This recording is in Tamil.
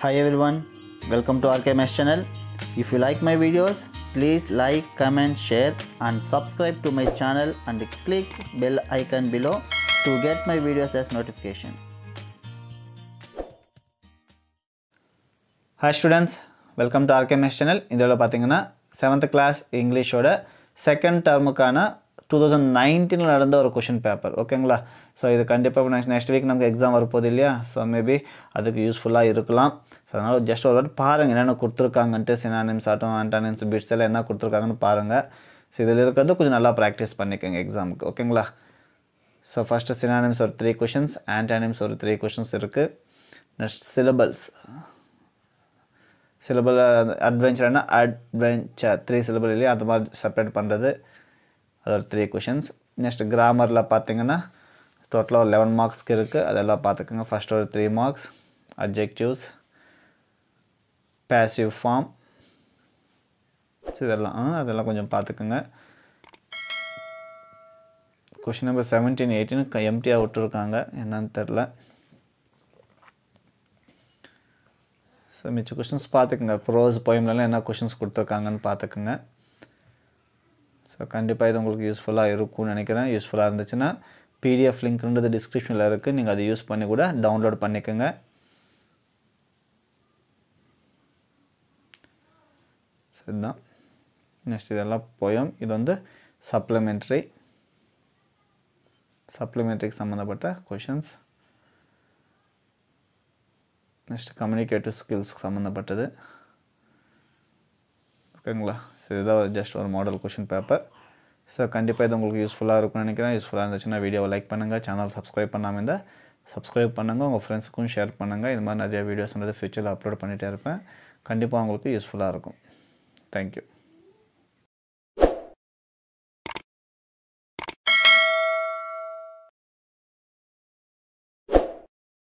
Hi everyone, welcome to RKMS channel. If you like my videos, please like, comment, share and subscribe to my channel and click bell icon below to get my videos as notification. Hi students, welcome to RKMS channel. இதில பாத்தீங்கன்னா 7th class English ஓட second termக்கான 2019 ல நடந்த ஒரு क्वेश्चन பேப்பர் ஓகேங்களா சோ இது கண்டிப்பா நெக்ஸ்ட் வீக் நமக்கு எக்ஸாம் வரப்போகுது இல்லையா சோ மேபி அதுக்கு யூஸ்ஃபுல்லா இருக்கலாம் சோ அதனால ஜஸ்ட் ஒரு வாட்டி பாருங்க என்னென்ன கொடுத்திருக்காங்கன்னு சினானிம்ஸ் ஆட்டம் ஆன்டானிம்ஸ் பிட்ஸ் எல்லாம் என்ன கொடுத்திருக்காங்கன்னு பாருங்க சோ இதில இருக்கிறது கொஞ்சம் நல்லா பிராக்டீஸ் பண்ணிக்கங்க எக்ஸாமுக்கு ஓகேங்களா சோ ஃபர்ஸ்ட் சினானிம்ஸ் ஒரு 3 क्वेश्चंस ஆன்டானிம்ஸ் ஒரு 3 क्वेश्चंस இருக்கு next syllables syllable adventure and adventure 3 syllable இல்லையா அது மாதிரி செப்பரேட் பண்றது அது 3 क्वेश्चंस next grammarல பாத்தீங்கன்னா டோட்டலா 11 மார்க்ஸ்க்கு இருக்கு அதெல்லாம் பாத்துக்கங்க ஃபர்ஸ்ட் ஒரு 3 மார்க்ஸ் adjectives passive form இதெல்லாம் கொஞ்சம் பாத்துக்கங்க क्वेश्चन நம்பர் 17 18 எம்டியா விட்டுருக்காங்க என்னன்னு தெரியல So, மிச்ச क्वेश्चंस பாத்துக்கங்க ப்ரோஸ் போயம்ல என்ன क्वेश्चंस கொடுத்திருக்காங்கன்னு பாத்துக்கங்க சோ கண்டிப்பா இது உங்களுக்கு யூஸ்ஃபுல்லா இருக்கும்னு நினைக்கிறேன் யூஸ்ஃபுல்லா இருந்துச்சுனா PDF லிங்க்ன்றது டிஸ்கிரிப்ஷன்ல இருக்கு நீங்க அதை யூஸ் பண்ணி கூட டவுன்லோட் பண்ணிக்கங்க சரிதான் நெக்ஸ்ட் இதெல்லாம் போயம் இது வந்து சப்ளிமெண்டரி சம்பந்தப்பட்ட क्वेश्चंस next communicative skills சம்பந்தப்பட்டது ஓகேங்களா சோ இது just ஒரு மாடல் क्वेश्चन பேப்பர் சோ கண்டிப்பா இது உங்களுக்கு யூஸ்ஃபுல்லா இருக்கும்னு நினைக்கிறேன் யூஸ்ஃபுல்லா இருந்துச்சுனா வீடியோவை லைக் பண்ணுங்க சேனல் சப்ஸ்கிரைப் பண்ணாம இருந்தா சப்ஸ்கிரைப் பண்ணுங்க உங்க फ्रेंड्सக்கும் ஷேர் பண்ணுங்க இந்த மாதிரி நிறைய வீடியோஸ் ஃபியூச்சர்ல அப்லோட் பண்ணிட்டே இருப்பேன் கண்டிப்பா உங்களுக்கு யூஸ்ஃபுல்லா இருக்கும் Thank you